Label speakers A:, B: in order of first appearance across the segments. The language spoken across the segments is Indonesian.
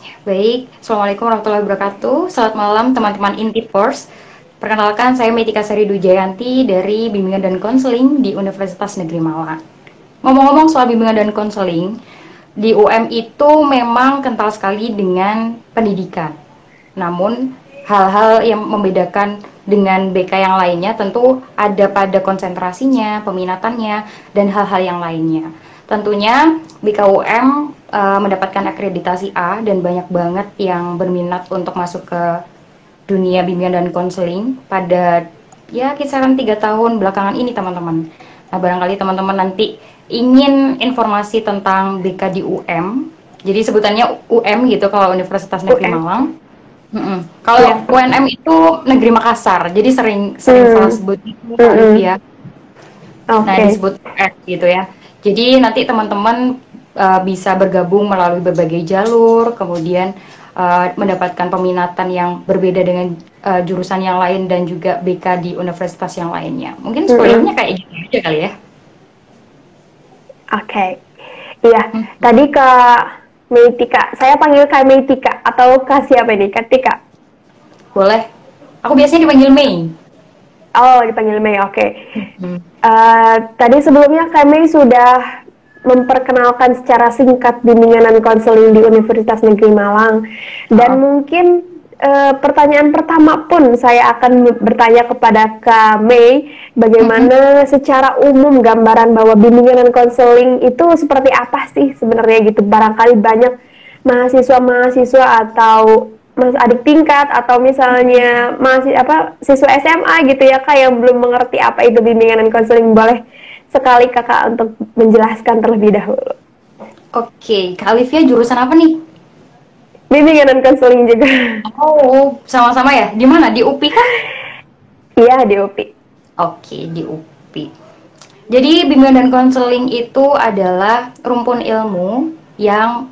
A: Baik, Assalamualaikum warahmatullahi wabarakatuh. Selamat malam teman-teman Intipers. Perkenalkan, saya Metika Sari Dujayanti dari Bimbingan dan Konseling di Universitas Negeri Malang. Ngomong-ngomong soal bimbingan dan konseling, di UM itu memang kental sekali dengan pendidikan. Namun, hal-hal yang membedakan dengan BK yang lainnya tentu ada pada konsentrasinya, peminatannya, dan hal-hal yang lainnya. Tentunya BKUM mendapatkan akreditasi A dan banyak banget yang berminat untuk masuk ke dunia bimbingan dan konseling pada ya kisaran 3 tahun belakangan ini teman-teman. Nah, barangkali teman-teman nanti ingin informasi tentang BK di UM, jadi sebutannya UM gitu kalau Universitas Negeri
B: UM.
A: Malang. Kalau
B: Ya.
A: UNM itu Negeri Makassar, jadi sering salah sebut itu Kak Livia. Nah,
B: Oke.
A: disebut UM gitu ya. Jadi nanti teman-teman bisa bergabung melalui berbagai jalur, kemudian mendapatkan peminatan yang berbeda dengan jurusan yang lain dan juga BK di universitas yang lainnya. Mungkin spoilernya kayak gitu aja kali ya.
B: Oke. Iya. Tadi Kak Meitika, saya panggil Kak Meitika atau Kak siapa ini? Kak Tika.
A: Boleh. Aku biasanya dipanggil Mei.
B: Oh, dipanggil Mei. Oke.
A: Hmm.
B: Tadi sebelumnya kami sudah memperkenalkan secara singkat bimbingan dan konseling di Universitas Negeri Malang. Dan mungkin pertanyaan pertama pun saya akan bertanya kepada Kak Mei, bagaimana secara umum gambaran bahwa bimbingan dan konseling itu seperti apa sih sebenarnya gitu. Barangkali banyak mahasiswa-mahasiswa atau adik tingkat atau misalnya masih siswa SMA gitu ya Kak yang belum mengerti apa itu bimbingan dan konseling, boleh sekali Kakak untuk menjelaskan terlebih dahulu.
A: Oke, Kak Olivia jurusan apa nih?
B: Bimbingan dan konseling juga.
A: Oh, sama-sama ya? Di mana? Di UPI kah?
B: Iya, di UPI.
A: Oke, di UPI. Jadi bimbingan dan konseling itu adalah rumpun ilmu yang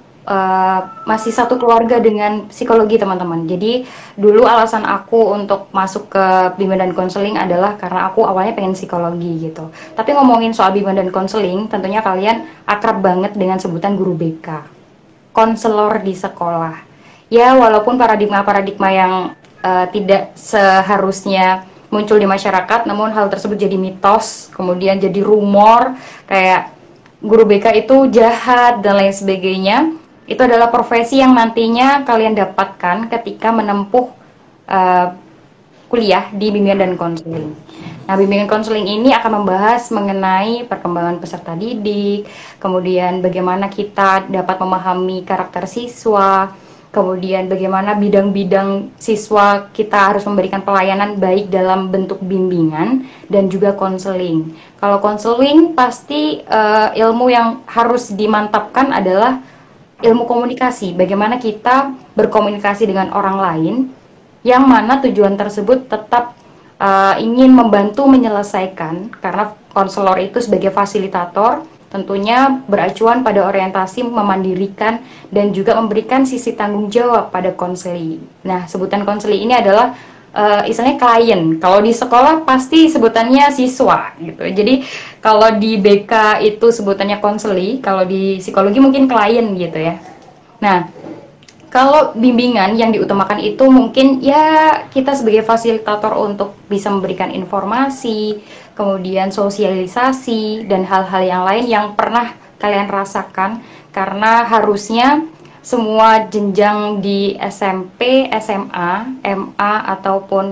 A: masih satu keluarga dengan psikologi teman-teman. Jadi dulu alasan aku untuk masuk ke bimbingan dan konseling adalah karena aku awalnya pengen psikologi gitu. Tapi ngomongin soal bimbingan dan konseling, tentunya kalian akrab banget dengan sebutan guru BK, konselor di sekolah. Ya, walaupun paradigma-paradigma yang tidak seharusnya muncul di masyarakat, namun hal tersebut jadi mitos, kemudian jadi rumor, kayak guru BK itu jahat dan lain sebagainya. Itu adalah profesi yang nantinya kalian dapatkan ketika menempuh uh, kuliah di bimbingan dan konseling. Nah, bimbingan konseling ini akan membahas mengenai perkembangan peserta didik, kemudian bagaimana kita dapat memahami karakter siswa, kemudian bagaimana bidang-bidang siswa kita harus memberikan pelayanan baik dalam bentuk bimbingan dan juga konseling. Kalau konseling pasti ilmu yang harus dimantapkan adalah ilmu komunikasi, bagaimana kita berkomunikasi dengan orang lain, yang mana tujuan tersebut tetap ingin membantu menyelesaikan, karena konselor itu sebagai fasilitator tentunya beracuan pada orientasi memandirikan dan juga memberikan sisi tanggung jawab pada konseli. Nah, sebutan konseli ini adalah istilahnya klien. Kalau di sekolah pasti sebutannya siswa gitu. Jadi kalau di BK itu sebutannya konseli, kalau di psikologi mungkin klien gitu ya. Nah, kalau bimbingan yang diutamakan itu mungkin ya kita sebagai fasilitator untuk bisa memberikan informasi, kemudian sosialisasi, dan hal-hal yang lain yang pernah kalian rasakan, karena harusnya semua jenjang di SMP, SMA, MA, ataupun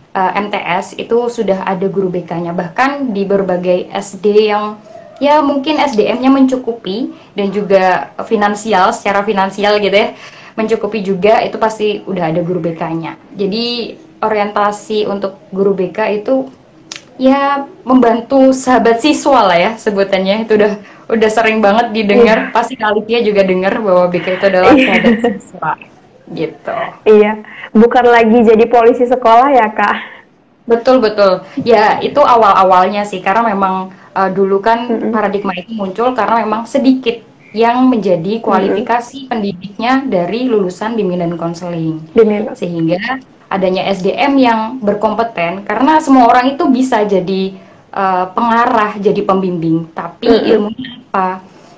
A: MTS itu sudah ada guru BK-nya. Bahkan di berbagai SD yang ya mungkin SDM-nya mencukupi dan juga secara finansial gitu ya, mencukupi juga, itu pasti udah ada guru BK-nya. Jadi orientasi untuk guru BK itu ya membantu sahabat siswa lah ya sebutannya. Itu udah sering banget didengar,
B: Iya.
A: pasti Kalivia juga dengar bahwa BK itu adalah sahabat
B: Iya.
A: siswa gitu.
B: Iya. Bukan lagi jadi polisi sekolah ya Kak.
A: Betul, betul. Ya, itu awal-awalnya sih, karena memang dulu kan paradigma itu muncul karena memang sedikit yang menjadi kualifikasi pendidiknya dari lulusan bimbingan dan konseling.
B: Diminus.
A: Sehingga adanya SDM yang berkompeten, karena semua orang itu bisa jadi pengarah, jadi pembimbing, tapi ilmunya apa?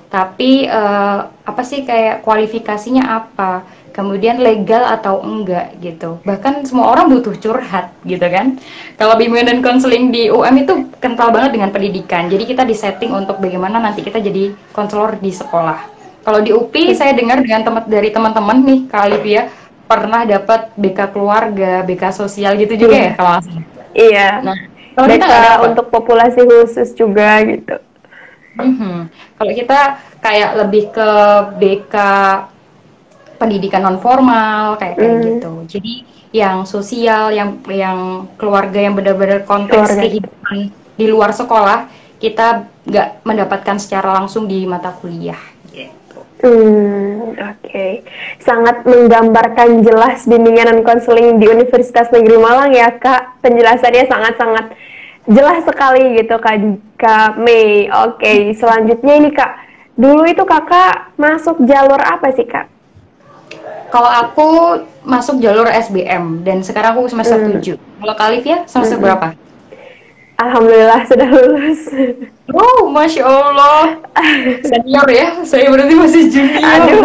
A: tapi apa sih kayak kualifikasinya apa, kemudian legal atau enggak gitu. Bahkan semua orang butuh curhat gitu kan. Kalau bimbingan dan konseling di UM itu kental banget dengan pendidikan. Jadi kita disetting untuk bagaimana nanti kita jadi konselor di sekolah. Kalau di UPI saya dengar dari teman-teman nih Kak Alivia pernah dapat BK keluarga, BK sosial gitu juga ya kalau nggak salah.
B: Iya.
A: Nah, kalau kita
B: BK
A: nggak dapat.
B: untuk populasi khusus juga gitu.
A: Kalau kita kayak lebih ke BK pendidikan non formal kayak gitu. Jadi yang sosial, yang keluarga yang benar-benar konteks
B: Keluarga.
A: kehidupan di luar sekolah kita nggak mendapatkan secara langsung di mata kuliah gitu.
B: Oke. Sangat menggambarkan jelas bimbingan dan konseling di Universitas Negeri Malang ya Kak. Penjelasannya sangat-sangat jelas sekali gitu Kak Mei. Oke, selanjutnya ini Kak. Dulu itu Kakak masuk jalur apa sih Kak?
A: Kalau aku masuk jalur SBM dan sekarang aku semester 7. Kalau Kak Alif semester berapa?
B: Alhamdulillah sudah lulus.
A: Oh, Masya Allah. Senior ya, saya berarti masih junior.
B: Aduh.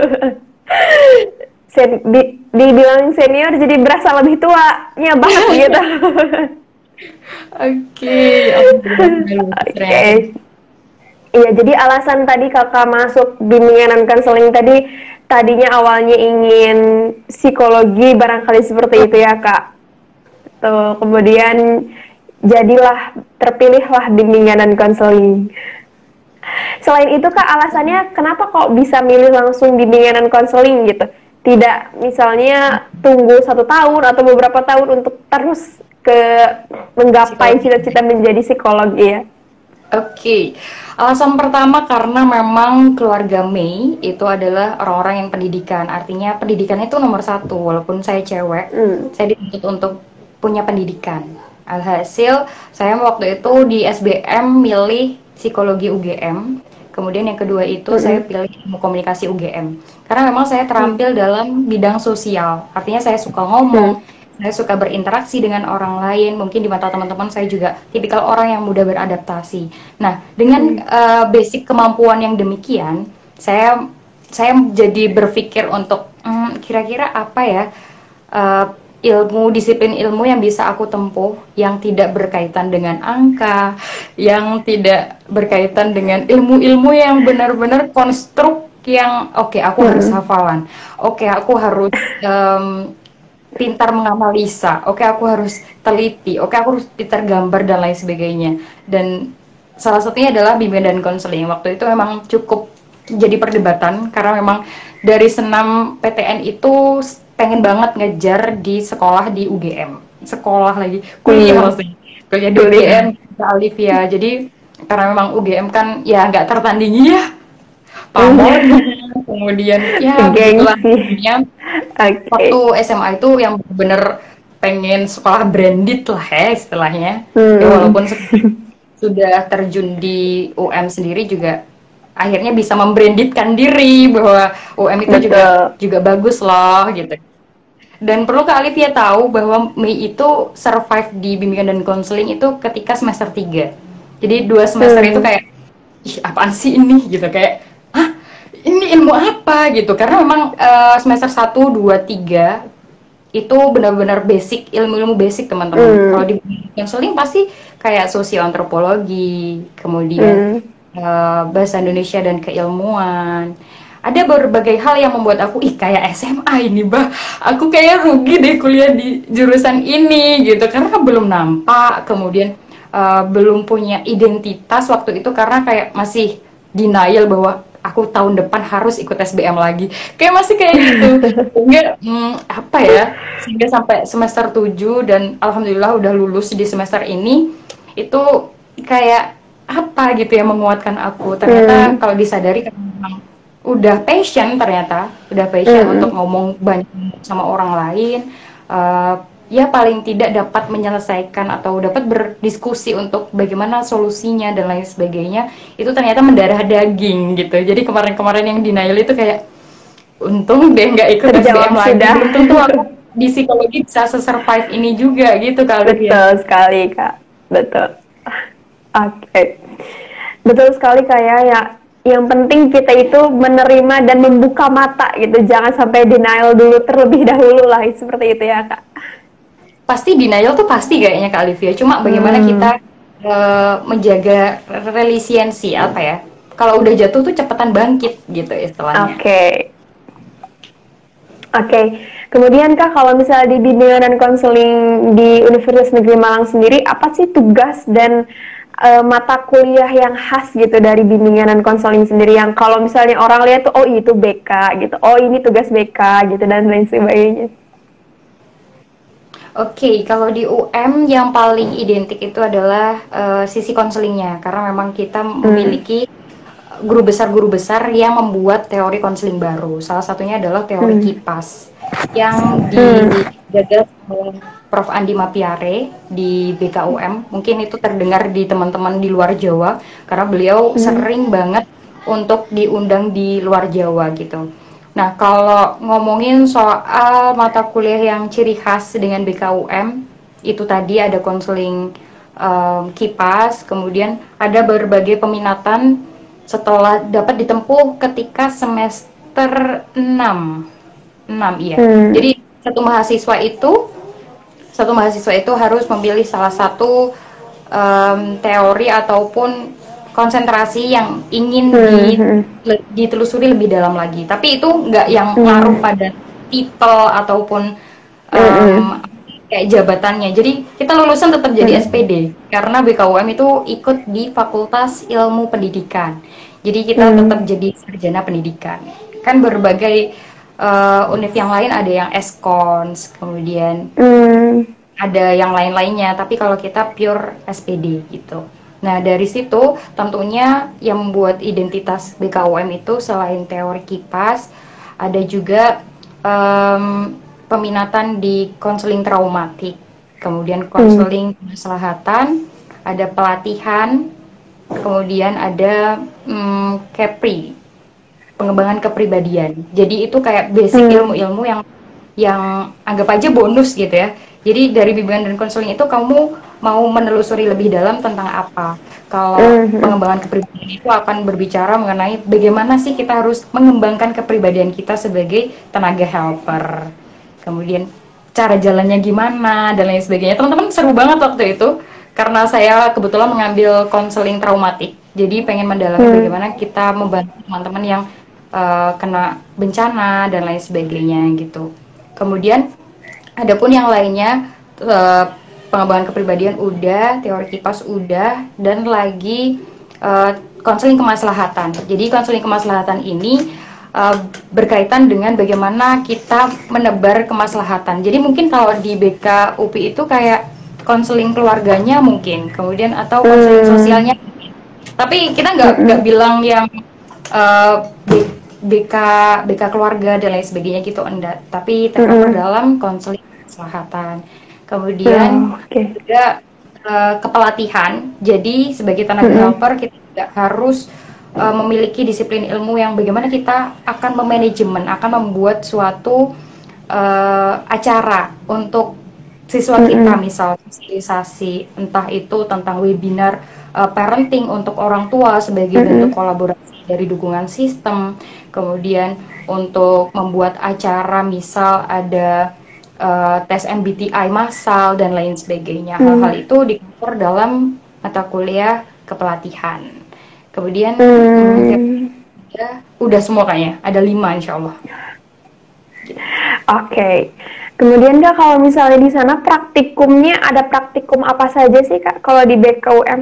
B: Dibilang senior jadi berasa lebih tuanya banget gitu.
A: Oke.
B: Oke. Iya, jadi alasan tadi Kakak masuk bimbingan dan konseling tadinya awalnya ingin psikologi barangkali seperti itu ya Kak. Tuh, kemudian terpilihlah bimbingan dan konseling. Selain itu Kak, alasannya kenapa kok bisa milih langsung bimbingan dan konseling gitu? Tidak misalnya tunggu 1 tahun atau beberapa tahun untuk terus menggapai cita-cita menjadi psikolog ya?
A: Oke, alasan pertama karena memang keluarga Mei itu adalah orang-orang yang pendidikan. Artinya pendidikan itu nomor 1, walaupun saya cewek, saya dituntut untuk punya pendidikan. Alhasil, saya waktu itu di SBM milih psikologi UGM. Kemudian yang kedua itu saya pilih ilmu komunikasi UGM. Karena memang saya terampil dalam bidang sosial. Artinya saya suka ngomong, saya suka berinteraksi dengan orang lain. Mungkin di mata teman-teman saya juga tipikal orang yang mudah beradaptasi. Nah, dengan basic kemampuan yang demikian, saya jadi berpikir untuk kira-kira apa ya disiplin ilmu yang bisa aku tempuh yang tidak berkaitan dengan angka, yang tidak berkaitan dengan ilmu-ilmu yang benar-benar konstruk yang oke, aku harus hafalan, oke, aku harus pintar menganalisa, oke, aku harus teliti, oke, aku harus pintar gambar dan lain sebagainya. Dan salah satunya adalah bimbingan dan konseling. Waktu itu memang cukup jadi perdebatan karena memang dari senam PTN itu pengen banget ngejar di sekolah di UGM, sekolah lagi kuliah maksudnya kuliah di UGM Alif ya. Jadi karena memang UGM kan ya nggak tertandingi ya pamor, kemudian ya begitulah. Waktu SMA itu yang bener pengen sekolah branded lah ya istilahnya. Ya, walaupun sudah terjun di UM sendiri juga akhirnya bisa membrandedkan diri bahwa UM itu juga bagus loh gitu. Dan perlu Kak Alivia tahu bahwa Mei itu survive di bimbingan dan konseling itu ketika semester 3. Jadi 2 semester itu kayak ih apaan sih ini gitu, kayak hah ini ilmu apa gitu, karena memang semester 1, 2, 3 itu benar-benar basic, ilmu-ilmu basic teman-teman. Kalau di konseling pasti kayak sosial antropologi, kemudian bahasa Indonesia dan keilmuan. Ada berbagai hal yang membuat aku kayak SMA ini bah, aku kayak rugi deh kuliah di jurusan ini gitu, karena belum nampak, kemudian belum punya identitas waktu itu karena kayak masih denial bahwa aku tahun depan harus ikut SBM lagi, kayak masih kayak gitu. Sehingga apa ya, sehingga sampai semester 7 dan alhamdulillah udah lulus di semester ini, itu kayak apa gitu yang menguatkan aku. Ternyata kalau disadari kan memang udah passion, untuk ngomong banyak sama orang lain, ya paling tidak dapat menyelesaikan atau dapat berdiskusi untuk bagaimana solusinya dan lain sebagainya, itu ternyata mendarah daging gitu. Jadi kemarin-kemarin yang denial itu kayak untung deh nggak ikut SBM lagi, untung tuh aku di psikologi bisa survive ini juga gitu kali ya.
B: Betul sekali Kak, betul. Oke. Betul sekali Kak ya, Yang penting kita itu menerima dan membuka mata gitu, jangan sampai denial dulu terlebih dahulu lah, seperti itu ya Kak.
A: Pasti denial tuh pasti kayaknya Kak Olivia. Cuma bagaimana
B: Hmm,
A: kita menjaga resiliensi apa ya? Kalau udah jatuh tuh cepetan bangkit gitu istilahnya.
B: oke. Oke, kemudian Kak, kalau misalnya di bimbingan dan konseling di Universitas Negeri Malang sendiri, apa sih tugas dan mata kuliah yang khas gitu dari bimbingan dan konseling sendiri, yang kalau misalnya orang lihat tuh, oh itu BK gitu, oh ini tugas BK gitu, dan lain sebagainya.
A: Oke, kalau di UM yang paling identik itu adalah sisi konselingnya, karena memang kita
B: Hmm.
A: memiliki guru besar yang membuat teori konseling baru. Salah satunya adalah teori
B: Hmm.
A: KIPAS yang
B: Hmm.
A: digagas oleh Prof. Andi Mapiare di BKUM. Mungkin itu terdengar di teman-teman di luar Jawa karena beliau
B: Hmm.
A: sering banget untuk diundang di luar Jawa gitu. Nah, kalau ngomongin soal mata kuliah yang ciri khas dengan BKUM, itu tadi ada konseling KIPAS, kemudian ada berbagai peminatan setelah dapat ditempuh ketika semester 6. 6 iya.
B: Hmm.
A: Jadi satu mahasiswa itu harus memilih salah satu teori ataupun konsentrasi yang ingin
B: Hmm. Hmm.
A: ditelusuri lebih dalam lagi. Tapi itu nggak yang ngaruh
B: Hmm.
A: pada titel ataupun
B: Hmm.
A: um,
B: Hmm.
A: kayak jabatannya. Jadi kita lulusan tetap jadi
B: Hmm.
A: SPD karena BKUM itu ikut di Fakultas Ilmu Pendidikan. Jadi kita tetap
B: Hmm.
A: jadi sarjana pendidikan. Kan berbagai univ yang lain ada yang eskons, kemudian
B: Hmm.
A: ada yang lain-lainnya, tapi kalau kita pure SPD gitu. Nah, dari situ tentunya yang membuat identitas BKUM itu selain teori KIPAS, ada juga peminatan di konseling traumatik, kemudian
B: Hmm.
A: konseling kemaslahatan, ada pelatihan, kemudian ada KEPRI, pengembangan kepribadian. Jadi itu kayak basic
B: Hmm.
A: ilmu-ilmu yang anggap aja bonus gitu ya. Jadi dari bimbingan dan konseling itu kamu mau menelusuri lebih dalam tentang apa. Kalau
B: Hmm.
A: pengembangan kepribadian itu akan berbicara mengenai bagaimana sih kita harus mengembangkan kepribadian kita sebagai tenaga helper. Kemudian cara jalannya gimana dan lain sebagainya. Teman-teman seru banget waktu itu karena saya kebetulan mengambil konseling traumatik. Jadi pengen mendalami
B: Hmm.
A: bagaimana kita membantu teman-teman yang kena bencana dan lain sebagainya gitu. Kemudian adapun yang lainnya pengembangan kepribadian udah, teori KIPAS udah, dan lagi konseling kemaslahatan. Jadi konseling kemaslahatan ini berkaitan dengan bagaimana kita menebar kemaslahatan. Jadi mungkin kalau di BK UPI itu kayak konseling keluarganya mungkin, kemudian atau konseling
B: Hmm.
A: sosialnya. Tapi kita nggak
B: Hmm.
A: bilang yang uh, BK BK keluarga dan lain sebagainya gitu enggak, tapi tercover
B: Hmm.
A: dalam konseling kesehatan. Kemudian
B: Oh, oke.
A: juga kepelatihan. Jadi sebagai tenaga
B: Hmm.
A: helper kita tidak harus memiliki disiplin ilmu yang bagaimana kita akan memanajemen, akan membuat suatu acara untuk siswa kita,
B: Hmm.
A: misal sosialisasi entah itu tentang webinar parenting untuk orang tua sebagai bentuk
B: Hmm.
A: kolaborasi dari dukungan sistem, kemudian untuk membuat acara misal ada tes MBTI massal dan lain sebagainya. Hal-hal
B: Hmm.
A: itu di-cover dalam mata kuliah kepelatihan. Kemudian
B: Hmm.
A: ya, udah semua kayaknya, ada 5 insya Allah.
B: Oke. Kemudian Kak, kalau misalnya di sana praktikumnya, ada praktikum apa saja sih Kak kalau di BKUM?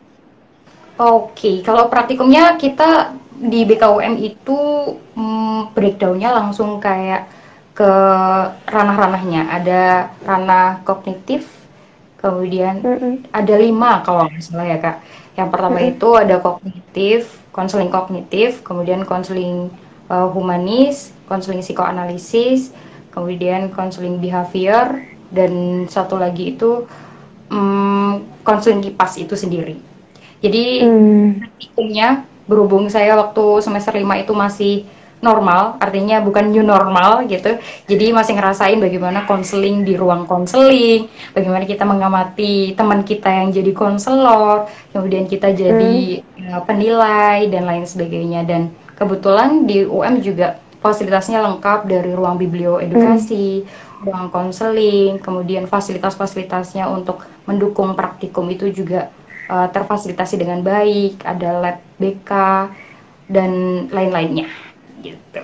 A: Oke, kalau praktikumnya kita di BKUM itu breakdownnya langsung kayak ke ranah-ranahnya. Ada ranah kognitif, kemudian
B: Mm-mm.
A: ada 5 kalau nggak salah ya Kak. Yang pertama
B: Mm-mm.
A: itu ada kognitif, kemudian konseling humanis, konseling psikoanalisis, kemudian konseling behavior, dan satu lagi itu konseling KIPAS itu sendiri. Jadi
B: Hmm.
A: praktikumnya berhubung saya waktu semester 5 itu masih normal, artinya bukan new normal gitu. Jadi masih ngerasain bagaimana konseling di ruang konseling, bagaimana kita mengamati teman kita yang jadi konselor, kemudian kita
B: Hmm.
A: jadi penilai dan lain sebagainya. Dan kebetulan di UM juga fasilitasnya lengkap dari ruang
B: Hmm.
A: biblioedukasi, ruang konseling, kemudian fasilitas-fasilitasnya untuk mendukung praktikum itu juga terfasilitasi dengan baik, ada lab BK dan lain-lainnya gitu.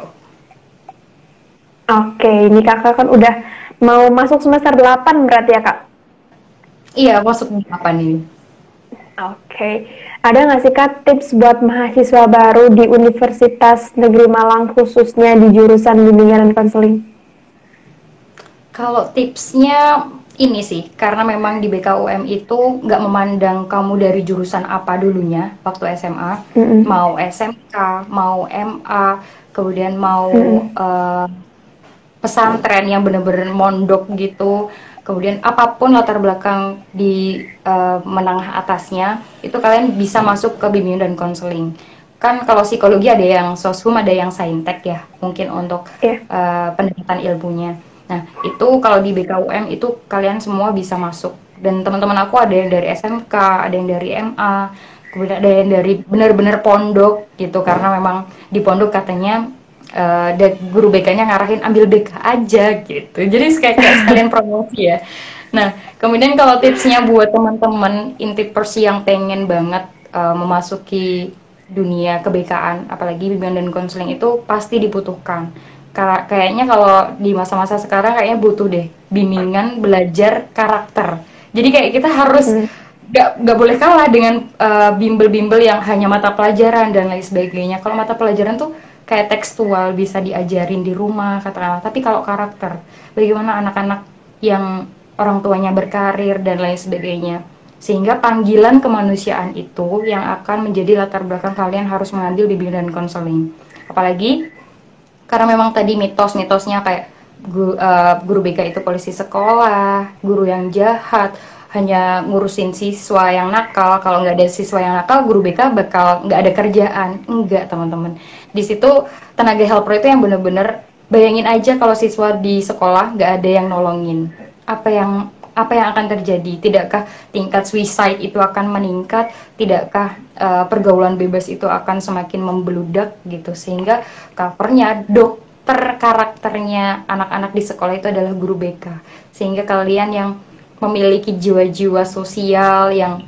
B: Oke, ini kakak kan udah mau masuk semester 8 berarti ya kak?
A: Iya, masuk di apa nih?
B: Oke, ada nggak sih kak tips buat mahasiswa baru di Universitas Negeri Malang khususnya di jurusan bimbingan dan konseling?
A: Kalau tipsnya ini sih, karena memang di BKUM itu nggak memandang kamu dari jurusan apa dulunya waktu SMA,
B: Mm-mm.
A: mau SMK, mau MA, kemudian mau
B: Mm-mm.
A: pesantren yang bener-bener mondok gitu, kemudian apapun latar belakang di menengah atasnya, itu kalian bisa masuk ke bimbingan dan konseling. Kan kalau psikologi ada yang soshum, ada yang saintek ya, mungkin untuk
B: Ya.
A: pendekatan ilmunya. Nah, itu kalau di BKUM itu kalian semua bisa masuk. Dan teman-teman aku ada yang dari SMK, ada yang dari MA, kemudian ada yang dari benar-benar pondok gitu, karena memang di pondok katanya guru BK-nya ngarahin ambil BK aja gitu. Jadi kayak sekalian promosi ya. Nah, kemudian kalau tipsnya buat teman-teman intipers yang pengen banget memasuki dunia kebekaan, apalagi bimbingan dan konseling itu pasti dibutuhkan. Kayaknya kalau di masa-masa sekarang kayaknya butuh deh bimbingan belajar karakter. Jadi kayak kita harus
B: Mm.
A: nggak boleh kalah dengan bimbel-bimbel yang hanya mata pelajaran dan lain sebagainya. Kalau mata pelajaran tuh kayak tekstual bisa diajarin di rumah katakanlah, tapi kalau karakter, bagaimana anak-anak yang orang tuanya berkarir dan lain sebagainya, sehingga panggilan kemanusiaan itu yang akan menjadi latar belakang kalian harus mengambil bimbingan dan konseling. Apalagi karena memang tadi mitos-mitosnya kayak guru BK itu polisi sekolah, guru yang jahat, hanya ngurusin siswa yang nakal. Kalau nggak ada siswa yang nakal, guru BK bakal nggak ada kerjaan. Enggak, teman-teman. Di situ tenaga helper itu yang bener-bener bayangin aja kalau siswa di sekolah nggak ada yang nolongin. Apa yang apa yang akan terjadi? Tidakkah tingkat suicide itu akan meningkat? Tidakkah pergaulan bebas itu akan semakin membeludak gitu? Sehingga covernya dokter karakternya anak-anak di sekolah itu adalah guru BK. Sehingga kalian yang memiliki jiwa-jiwa sosial yang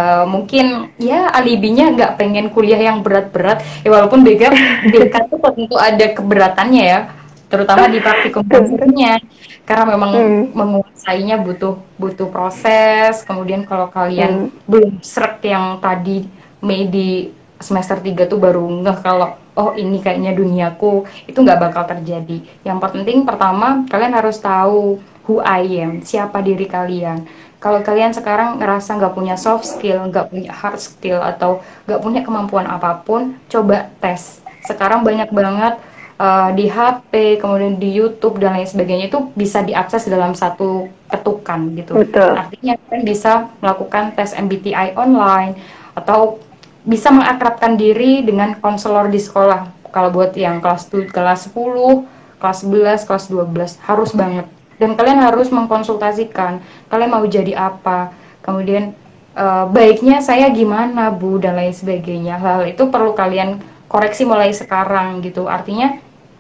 A: mungkin ya alibinya nggak pengen kuliah yang berat-berat ya, walaupun BK itu tentu ada keberatannya ya, terutama di praktikum
B: Bener.
A: konsernya, karena memang
B: Mm.
A: menguasainya butuh butuh proses. Kemudian kalau kalian
B: Mm.
A: belum srek yang tadi Mei di semester 3 tuh baru ngeh kalau oh ini kayaknya duniaku, itu nggak bakal terjadi. Yang penting pertama kalian harus tahu who I am, siapa diri kalian. Kalau kalian sekarang ngerasa nggak punya soft skill, nggak punya hard skill, atau nggak punya kemampuan apapun, coba tes. Sekarang banyak banget di HP, kemudian di YouTube dan lain sebagainya itu bisa diakses dalam satu ketukan gitu.
B: Betul.
A: Artinya kalian bisa melakukan tes MBTI online atau bisa mengakrabkan diri dengan konselor di sekolah. Kalau buat yang kelas 10, kelas 11, kelas 12 harus banget. Dan kalian harus mengkonsultasikan kalian mau jadi apa. Kemudian baiknya saya gimana Bu dan lain sebagainya. Hal itu perlu kalian koreksi mulai sekarang gitu. Artinya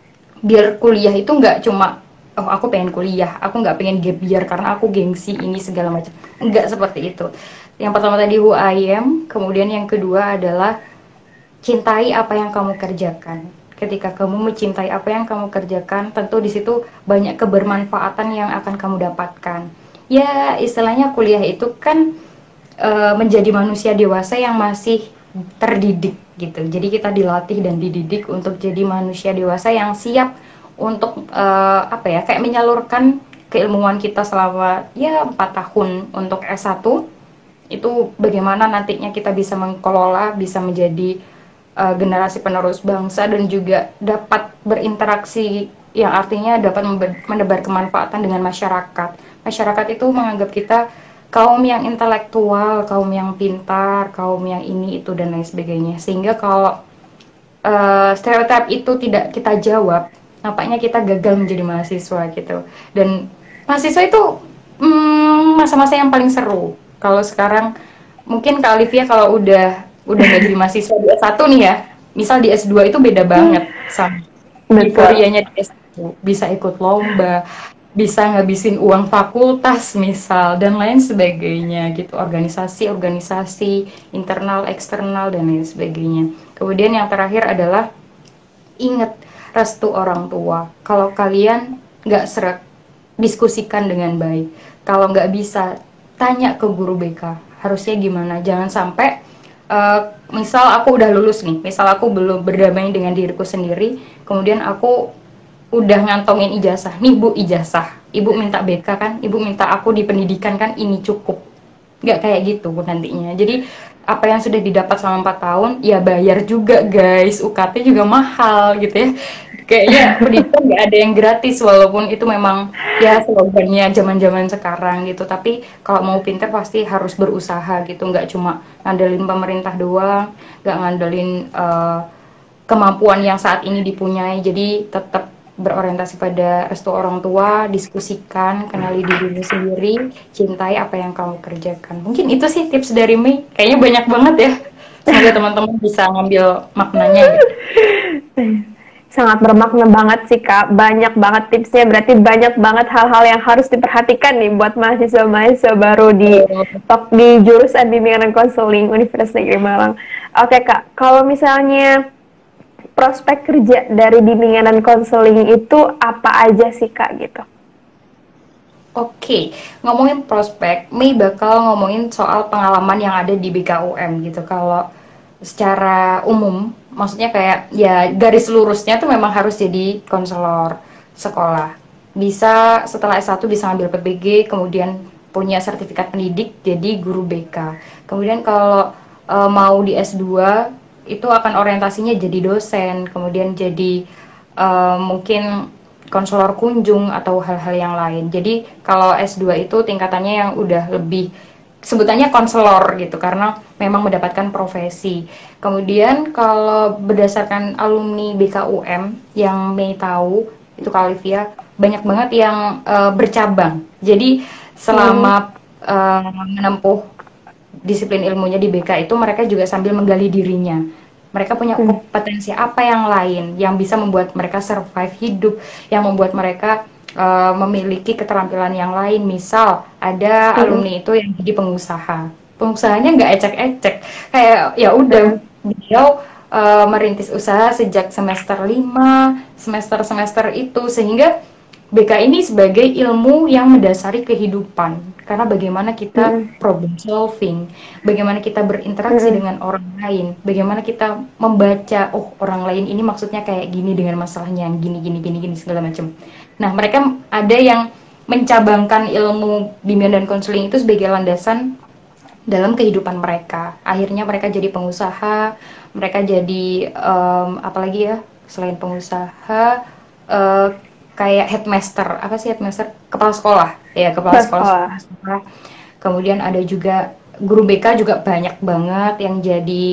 A: biar kuliah itu nggak cuma oh aku pengen kuliah, aku nggak pengen gap year karena aku gengsi ini segala macam, nggak seperti itu. Yang pertama tadi who I am, kemudian yang kedua adalah cintai apa yang kamu kerjakan. Ketika kamu mencintai apa yang kamu kerjakan, tentu di situ banyak kebermanfaatan yang akan kamu dapatkan. Ya istilahnya kuliah itu kan menjadi manusia dewasa yang masih terdidik gitu. Jadi kita dilatih dan dididik untuk jadi manusia dewasa yang siap untuk apa ya, kayak menyalurkan keilmuan kita selama ya 4 tahun untuk S1, itu bagaimana nantinya kita bisa mengelola, bisa menjadi generasi penerus bangsa dan juga dapat berinteraksi yang artinya dapat menebar kemanfaatan dengan masyarakat. Masyarakat itu menganggap kita kaum yang intelektual, kaum yang pintar, kaum yang ini itu dan lain sebagainya. Sehingga kalau stereotip itu tidak kita jawab, nampaknya kita gagal menjadi mahasiswa gitu. Dan mahasiswa itu masa-masa yang paling seru. Kalau sekarang mungkin Kak Olivia kalau udah nggak jadi mahasiswa di S1 nih ya, misal di S2 itu beda banget sama
B: Betul.
A: euforianya di S1. Bisa ikut lomba, bisa ngabisin uang fakultas misal, dan lain sebagainya gitu. Organisasi-organisasi, internal, eksternal, dan lain sebagainya. Kemudian yang terakhir adalah ingat restu orang tua. Kalau kalian nggak seret, diskusikan dengan baik. Kalau nggak bisa, tanya ke guru BK. Harusnya gimana? Jangan sampai misal aku udah lulus nih, misal aku belum berdamai dengan diriku sendiri, kemudian aku udah ngantongin ijazah. Nih Bu, ijazah. Ibu minta BK kan? Ibu minta aku di pendidikan kan? Ini cukup. Nggak kayak gitu nantinya. Jadi apa yang sudah didapat selama 4 tahun ya bayar juga guys, UKT juga mahal gitu ya. Kayaknya pendidikan nggak ada yang gratis walaupun itu memang ya slogannya zaman-zaman sekarang gitu. Tapi kalau mau pinter pasti harus berusaha gitu, nggak cuma ngandelin pemerintah doang, nggak ngandelin kemampuan yang saat ini dipunyai. Jadi tetap berorientasi pada restu orang tua, diskusikan, kenali dirimu sendiri, cintai apa yang kamu kerjakan. Mungkin itu sih tips dari Mei. Kayaknya banyak banget ya. Semoga teman-teman bisa ngambil maknanya gitu.
B: Sangat bermakna banget sih Kak, banyak banget tipsnya, berarti banyak banget hal-hal yang harus diperhatikan nih buat mahasiswa-mahasiswa baru di jurusan bimbingan dan konseling Universitas Negeri Malang. Oke Kak, kalau misalnya prospek kerja dari bimbingan dan konseling itu apa aja sih Kak gitu?
A: Oke, ngomongin prospek, Mei bakal ngomongin soal pengalaman yang ada di BKUM gitu. Kalau secara umum, maksudnya kayak ya garis lurusnya tuh memang harus jadi konselor sekolah. Bisa setelah S1 bisa ngambil PPG, kemudian punya sertifikat pendidik jadi guru BK. Kemudian kalau mau di S2 itu akan orientasinya jadi dosen, kemudian jadi mungkin konselor kunjung atau hal-hal yang lain. Jadi kalau S2 itu tingkatannya yang udah lebih sebutannya konselor gitu karena memang mendapatkan profesi. Kemudian kalau berdasarkan alumni BKUM yang Mei tahu itu Kak Olivia banyak banget yang bercabang. Jadi selama menempuh disiplin ilmunya di BK itu mereka juga sambil menggali dirinya. Mereka punya kompetensi apa yang lain yang bisa membuat mereka survive hidup, yang membuat mereka memiliki keterampilan yang lain. Misal ada alumni itu yang jadi pengusaha. Pengusahanya nggak ecek-ecek. Kayak ya udah beliau merintis usaha sejak semester 5, semester-semester itu sehingga BK ini sebagai ilmu yang mendasari kehidupan. Karena bagaimana kita problem solving, bagaimana kita berinteraksi dengan orang lain, bagaimana kita membaca, oh orang lain ini maksudnya kayak gini dengan masalahnya yang gini segala macam. Nah, mereka ada yang mencabangkan ilmu bimbingan dan konseling itu sebagai landasan dalam kehidupan mereka. Akhirnya mereka jadi pengusaha, mereka jadi apalagi ya selain pengusaha, kayak headmaster, apa sih headmaster? Kepala sekolah, ya kepala sekolah. Kemudian ada juga guru BK juga banyak banget yang jadi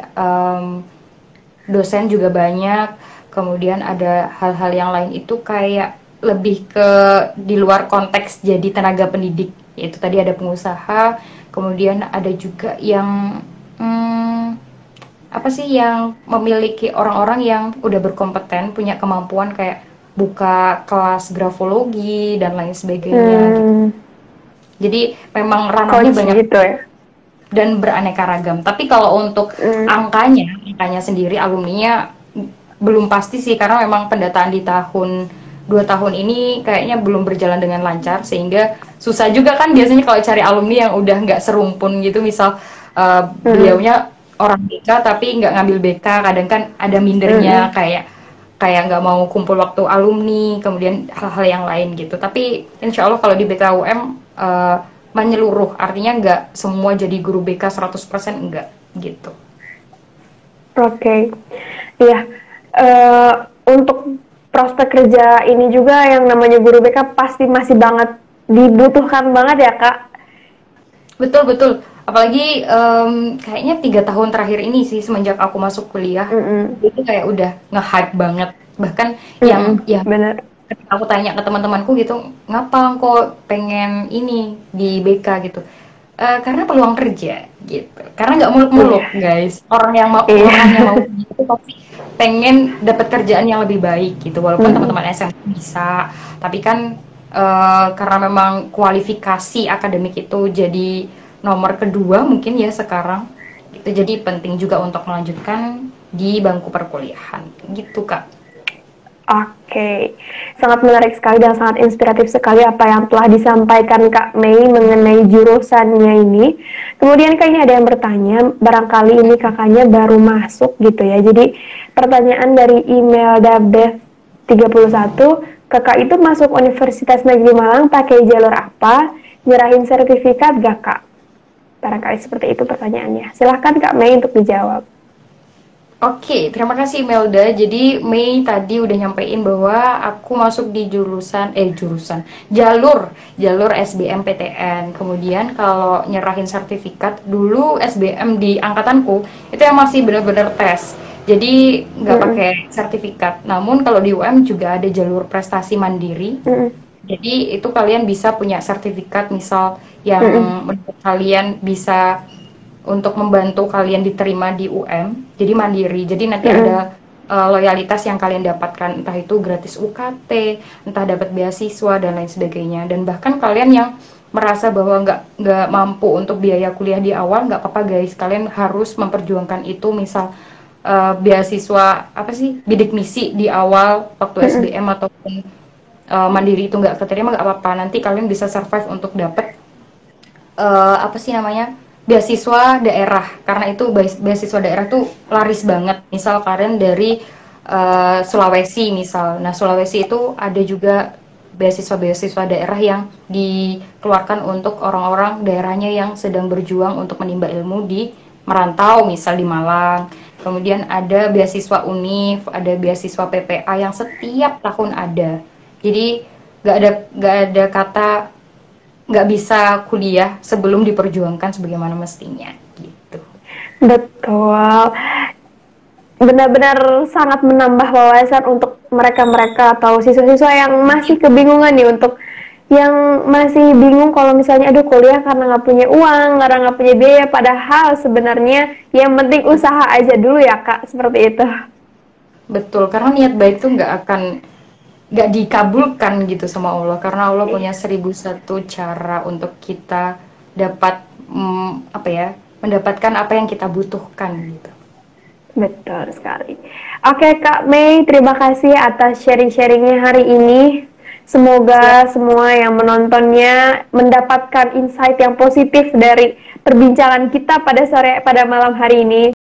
A: dosen juga banyak. Kemudian ada hal-hal yang lain itu kayak lebih ke di luar konteks jadi tenaga pendidik. Itu tadi ada pengusaha, kemudian ada juga yang apa sih yang memiliki orang-orang yang udah berkompeten, punya kemampuan kayak buka kelas grafologi dan lain sebagainya gitu. Jadi memang ranahnya banyak
B: gitu ya?
A: dan beraneka ragam. Tapi kalau untuk angkanya sendiri alumninya belum pasti sih karena memang pendataan di tahun 2 tahun ini kayaknya belum berjalan dengan lancar sehingga susah juga kan biasanya kalau cari alumni yang udah nggak serumpun gitu, misal beliaunya orang BK tapi nggak ngambil BK, kadang kan ada mindernya kayak nggak mau kumpul waktu alumni, kemudian hal-hal yang lain gitu. Tapi insya Allah kalau di BKUM menyeluruh, artinya nggak semua jadi guru BK 100% enggak gitu.
B: Oke. Iya, untuk prospek kerja ini juga yang namanya guru BK pasti masih banget dibutuhkan banget ya Kak?
A: Betul. Apalagi kayaknya 3 tahun terakhir ini sih semenjak aku masuk kuliah itu kayak udah nge-hype banget. Bahkan yang ya
B: Bener.
A: ketika aku tanya ke teman-temanku gitu, ngapa kok pengen ini di BK gitu? Karena peluang kerja gitu. Karena nggak muluk-muluk
B: Iya.
A: guys.
B: Iya.
A: Orang yang mau itu pasti pengen dapat kerjaan yang lebih baik gitu. Walaupun teman-teman SMA bisa, tapi kan karena memang kualifikasi akademik itu jadi nomor kedua mungkin ya sekarang. Itu jadi penting juga untuk melanjutkan di bangku perkuliahan gitu Kak.
B: Oke, sangat menarik sekali dan sangat inspiratif sekali apa yang telah disampaikan Kak Mei mengenai jurusannya ini. Kemudian Kak, ini ada yang bertanya, barangkali ini kakaknya baru masuk gitu ya. Jadi pertanyaan dari email Dabev31, kakak itu masuk Universitas Negeri Malang pakai jalur apa? Nyerahin sertifikat gak Kak? Barangkali seperti itu pertanyaannya. Silahkan Kak Mei untuk dijawab.
A: Oke, terima kasih Melda. Jadi Mei tadi udah nyampein bahwa aku masuk di jalur SBMPTN. Kemudian kalau nyerahin sertifikat dulu SBM di angkatanku itu yang masih benar-benar tes. Jadi nggak pakai sertifikat. Namun kalau di UM juga ada jalur prestasi mandiri. Jadi itu kalian bisa punya sertifikat misal yang menurut kalian bisa untuk membantu kalian diterima di UM, jadi mandiri. Jadi nanti ada loyalitas yang kalian dapatkan, entah itu gratis UKT, entah dapat beasiswa dan lain sebagainya. Dan bahkan kalian yang merasa bahwa nggak mampu untuk biaya kuliah di awal, nggak apa-apa guys, kalian harus memperjuangkan itu. Misal beasiswa apa sih bidik misi di awal waktu SBM ataupun mandiri itu nggak keterima, nggak apa-apa. Nanti kalian bisa survive untuk dapat apa sih namanya beasiswa daerah, karena itu beasiswa daerah tuh laris banget. Misal kalian dari Sulawesi misal, nah Sulawesi itu ada juga beasiswa daerah yang dikeluarkan untuk orang-orang daerahnya yang sedang berjuang untuk menimba ilmu di merantau, misal di Malang. Kemudian ada beasiswa UNIF, ada beasiswa PPA yang setiap tahun ada. Jadi nggak ada kata nggak bisa kuliah sebelum diperjuangkan sebagaimana mestinya gitu.
B: Betul. Benar-benar sangat menambah wawasan untuk mereka-mereka atau siswa-siswa yang masih kebingungan nih, untuk yang masih bingung kalau misalnya aduh kuliah karena nggak punya uang, karena nggak punya biaya, padahal sebenarnya yang penting usaha aja dulu ya Kak, seperti itu.
A: Betul, karena niat baik tuh nggak dikabulkan gitu sama Allah, karena Allah punya 1001 cara untuk kita dapat apa ya, mendapatkan apa yang kita butuhkan gitu.
B: Betul sekali. Oke Kak Mei, terima kasih atas sharing-sharingnya hari ini. Semoga semua yang menontonnya mendapatkan insight yang positif dari perbincangan kita pada malam hari ini.